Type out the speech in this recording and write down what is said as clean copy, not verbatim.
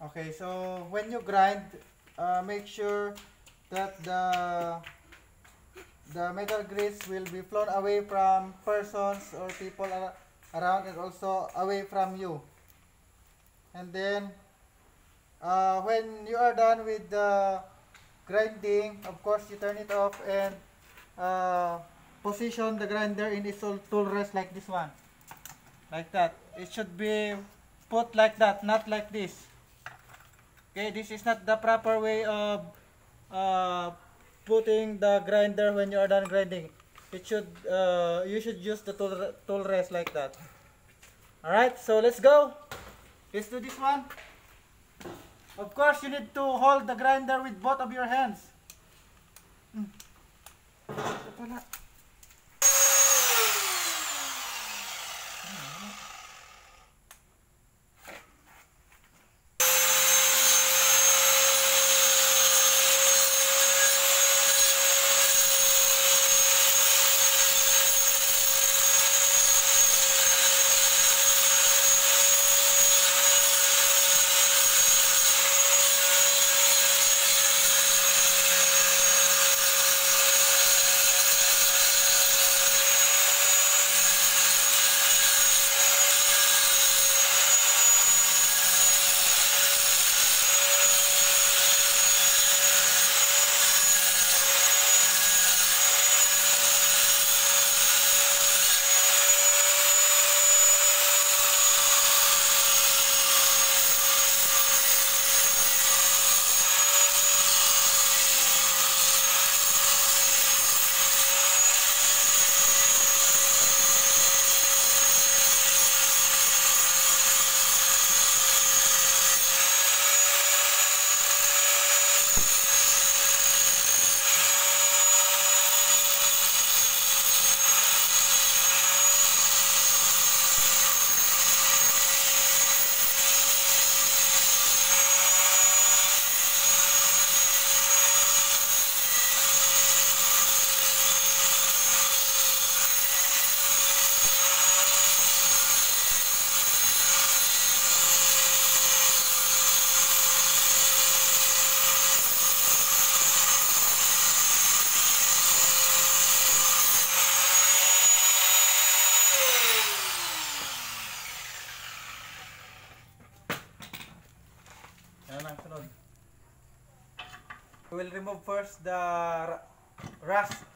Okay, so when you grind, make sure that the metal grease will be flown away from persons or people around, and also away from you. And then when you are done with the grinding, of course you turn it off and uh, position the grinder in its tool rest like this one. Like that. It should be put like that, not like this. Okay, this is not the proper way of uh, putting the grinder when you are done grinding. It should you should use the tool rest like that. All right, so let's go. Let's do this one. Of course, you need to hold the grinder with both of your hands. Ito pala. Yan ang sunod. We will remove first the rust